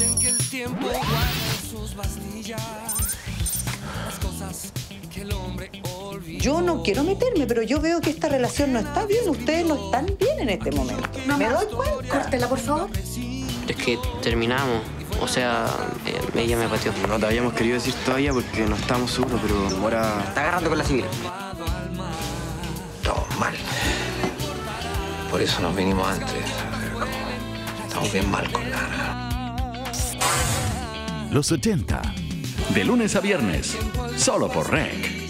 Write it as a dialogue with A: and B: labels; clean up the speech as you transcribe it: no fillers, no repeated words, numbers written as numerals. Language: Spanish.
A: Dicen que el tiempo guarda sus pastillas, las cosas que el hombre olvidó.
B: Yo no quiero meterme, pero yo veo que esta relación no está bien. Ustedes no están bien en este momento. Me doy cuenta.
C: Córtela, por favor.
D: Es que terminamos. O sea, ella me pateó.
E: No te habíamos querido decir todavía porque no estábamos seguros, pero ahora...
D: Está agarrando con la civil.
F: Todo mal. Por eso nos vinimos antes. Estamos bien mal con Lara.
G: Los 70. De lunes a viernes. Solo por REC.